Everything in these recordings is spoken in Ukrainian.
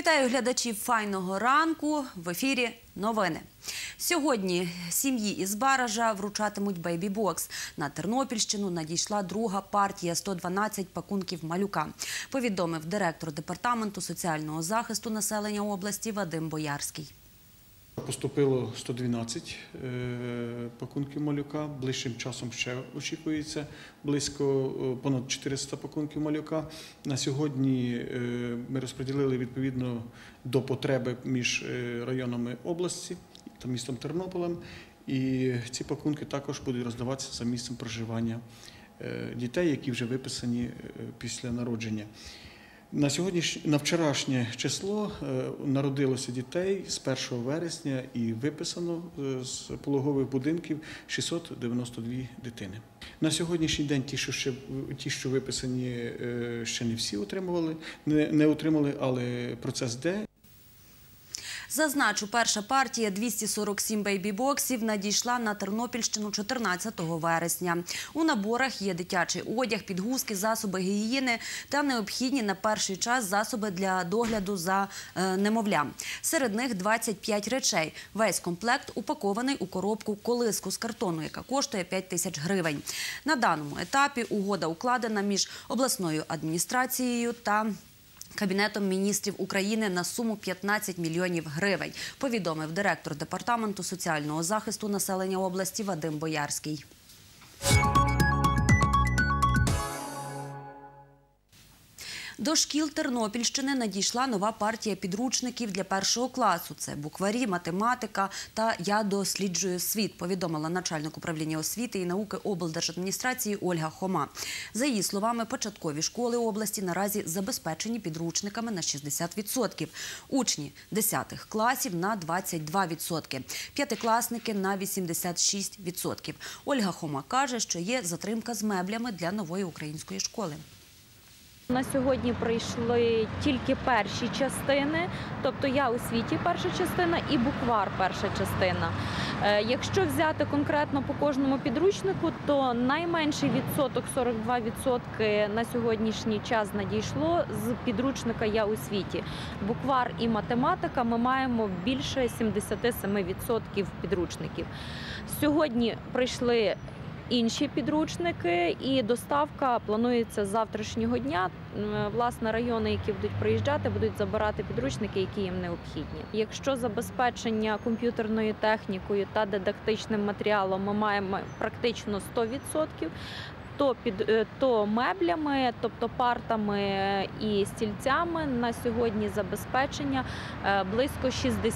Вітаю глядачів «Файного ранку». В ефірі новини. Сьогодні сім'ї із Баража вручатимуть бейбі-бокс. На Тернопільщину надійшла друга партія – 112 пакунків малюка. Повідомив директор Департаменту соціального захисту населення області Вадим Боярський. Поступило 112 пакунків малюка, ближчим часом ще очікується близько понад 400 пакунків малюка. На сьогодні ми розподілили відповідно до потреби між районами області та містом Тернополем. І ці пакунки також будуть роздаватися за місцем проживання дітей, які вже виписані після народження. На вчорашнє число народилося дітей з 1 вересня і виписано з пологових будинків 692 дитини. На сьогоднішній день ті, що виписані, ще не всі не отримали, але процес йде. Зазначу, перша партія – 247 бейбі-боксів надійшла на Тернопільщину 14 вересня. У наборах є дитячий одяг, підгузки, засоби гігієни та необхідні на перший час засоби для догляду за немовлям. Серед них 25 речей. Весь комплект упакований у коробку-колиску з картону, яка коштує 5 тисяч гривень. На даному етапі угода укладена між обласною адміністрацією та Кабінетом міністрів України на суму 15 мільйонів гривень, повідомив директор Департаменту соціального захисту населення області Вадим Боярський. До шкіл Тернопільщини надійшла нова партія підручників для першого класу. Це букварі, математика та «Я досліджую світ», повідомила начальник управління освіти і науки облдержадміністрації Ольга Хома. За її словами, початкові школи області наразі забезпечені підручниками на 60%, учні 10 класів – на 22%, п'ятикласники – на 86%. Ольга Хома каже, що є затримка з меблями для нової української школи. На сьогодні прийшли тільки перші частини, тобто «Я у світі» перша частина і «Буквар» перша частина. Якщо взяти конкретно по кожному підручнику, то найменший відсоток, 42% на сьогоднішній час надійшло з підручника «Я у світі». «Буквар» і математика ми маємо більше 77% підручників. Сьогодні прийшли інші підручники і доставка планується з завтрашнього дня. Власне, райони, які будуть приїжджати, будуть забирати підручники, які їм необхідні. Якщо забезпечення комп'ютерною технікою та дидактичним матеріалом ми маємо практично 100%, то меблями, тобто партами і стільцями на сьогодні забезпечення близько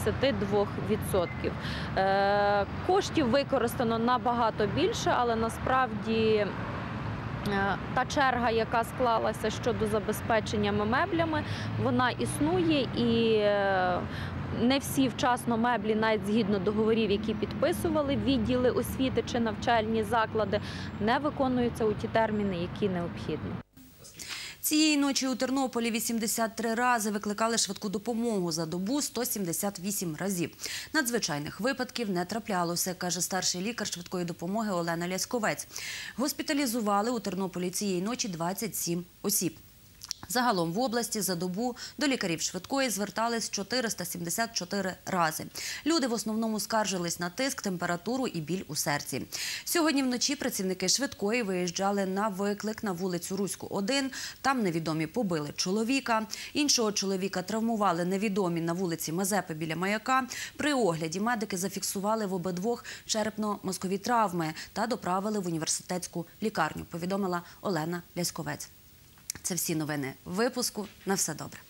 62%. Коштів використано набагато більше, але насправді та черга, яка склалася щодо забезпечення меблями, вона існує і не всі вчасно меблі, навіть згідно договорів, які підписували відділи освіти чи навчальні заклади, не виконуються у ті терміни, які необхідно. Цієї ночі у Тернополі 83 рази викликали швидку допомогу, за добу – 178 разів. Надзвичайних випадків не траплялося, каже старший лікар швидкої допомоги Олена Лясковець. Госпіталізували у Тернополі цієї ночі 27 осіб. Загалом в області за добу до лікарів швидкої звертались 474 рази. Люди в основному скаржились на тиск, температуру і біль у серці. Сьогодні вночі працівники швидкої виїжджали на виклик на вулицю Руську, 1. Там невідомі побили чоловіка. Іншого чоловіка травмували невідомі на вулиці Мазепи біля Маяка. При огляді медики зафіксували в обидвох черепно-мозкові травми та доправили в університетську лікарню, повідомила Олена Лясковець. Це всі новини випуску. На все добре.